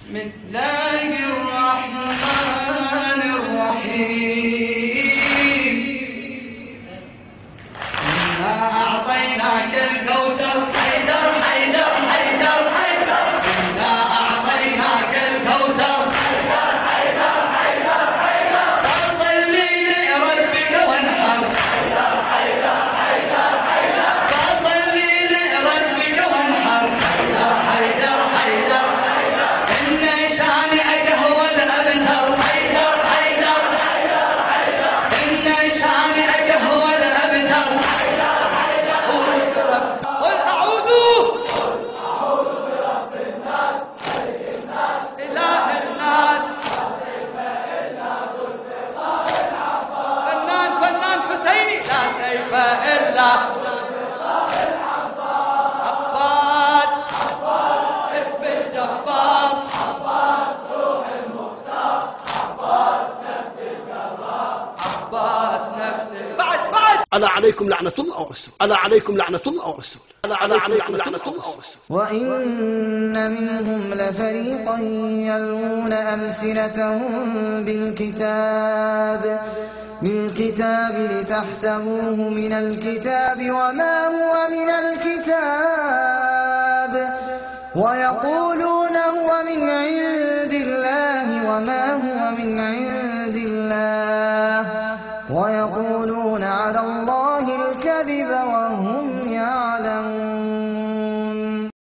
بسم الله الرحمن الرحيم. إنا أعطيناك الكوثر حيدر حيدر حيدر حيدر. إنا أعطيناك الكوثر حيدر حيدر حيدر حيدر. فصل لربك وانحر حيدر حيدر حيدر حيدر. فصل لربك وانحر حيدر حيدر حيدر. إن شانئك هو الأبتر حيدر حيدر حيدر حيدر. إن شانئك هو الأبتر حيدر حيدر حيدر. قل أعوذ برب الناس ملك الناس إله الناس لا سيف إلا ذو الفقار العباس. فنان حسيني لا سيف إلا ذو الفقار العباس. عباس اسم الجبار، عباس روح المختار، عباس نفس الجرار، عباس نفس بعد ألا عليكم لعنة الله ورسوله، ألا عليكم لعنة الله ورسوله، ألا عليكم لعنة الله ورسوله. وإن منهم لفريقا يلوون ألسنتهم بالكتاب لتحسبوه من الكتاب وما هو من الكتاب ويقولون